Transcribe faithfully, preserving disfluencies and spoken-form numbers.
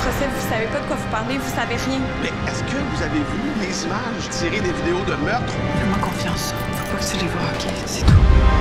procès, vous savez pas de quoi vous parlez, vous savez rien. Mais est-ce que vous avez vu les images tirées des vidéos de meurtre? Fais-moi confiance. Faut pas que tu les vois, OK? C'est tout.